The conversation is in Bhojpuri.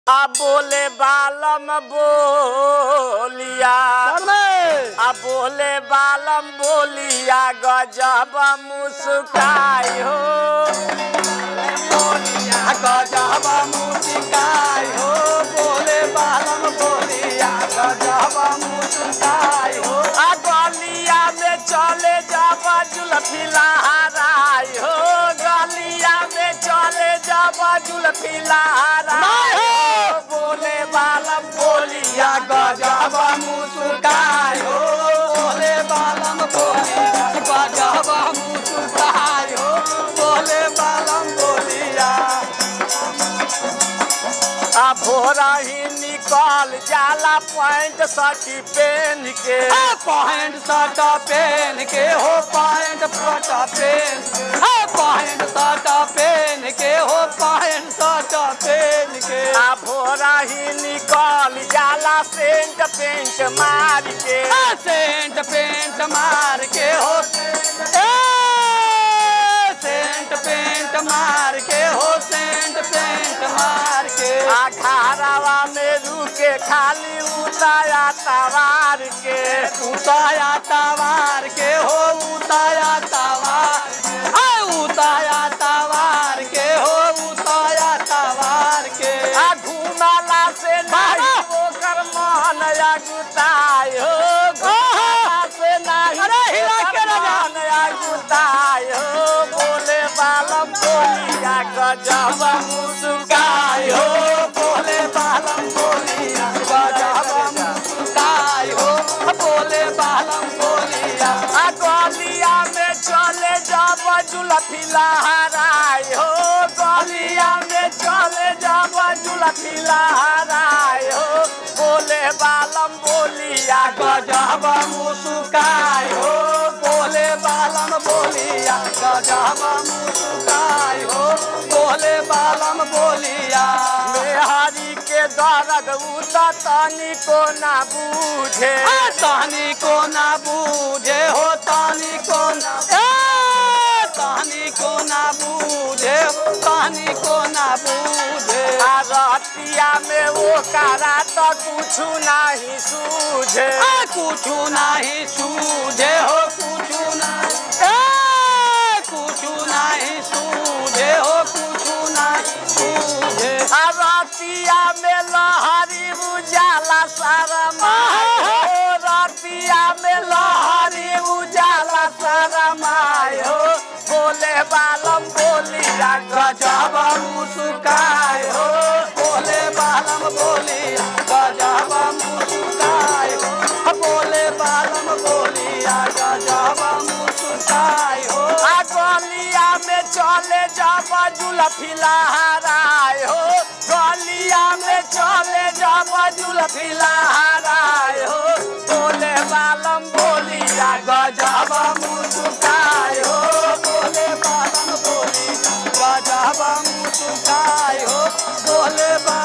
बोले बालम बोलिया बोले बालम बोलिया गजब मुस्काई हो बोलिया गजब मुस्काई हो बोले बालम बोलिया गजब मुस्काई हो गलिया में चले जब जुल्फी लहराई हो गलिया में चले जब जुल्फी लहराई हो बोले बालम बोलिया गजब मुस्काई हो बोले बालम बोलिया गजब मुस्काई हो बोले बालम बोलिया भोरा ही निकल जाला पैंट शर्ट पहन के पैंट शर्ट पहन के हो पैंट शर्ट पहन पैंट शर्ट पहन के हो पैंट शर्ट पहन के भोरा ही निकल जाला सेंट पेंट मार के सेंट पेंट मार के हो सेंट पेंट मार के हो सेंट पेंट मार के घरवा में रुके खाली उताया तवार के उताया तवार के हो उताया तवार उताया तवार के हो उताया तवार के घुमाला से नहीं ओकर मन अगुताई हो घुमाला से नहीं मन अगुताई हो बोले बालम बोलिया गजब मुस्काई हो बोले बालम बोलिया गजब मुस्काई हो बोले बालम बोलिया गलिया में चले जब जुल्फी लहराई हो गलिया में चले जब जुल्फी लहराई हो बोले बालम बोलिया गजब मुस्काई हो बोले बालम बोलिया गजब मुस्काई हो बोले बालम बोलिया मेहरी के दर्द उता तानी को ना बूझे तानी को ना बूझे हो तानी को ना तानी को ना बूझे तानी को ना बूझे रतिया में वो करा तो कुछ नहीं सूझे कुछ नहीं सूझे हो कुछ नहीं सूझे हो कुछ नहीं सूझे रतिया में लहरी उजाला शरमा रतिया में लहरी उजाला शरमाए हो बोले बालम बोलिया गजब मुस्काई हो बोले बालम बोलिया गजब मुस्काई हो बोले बालम बोलिया गजब मुस्काई हो गलिया में चले जब जुल्फी लहराई हो गलिया में चले जब जुल्फी लहराई हो बोले बालम बोलिया गजब मुस्काई हो बोले बालम बोलिया गजब मुस्काई हो बोले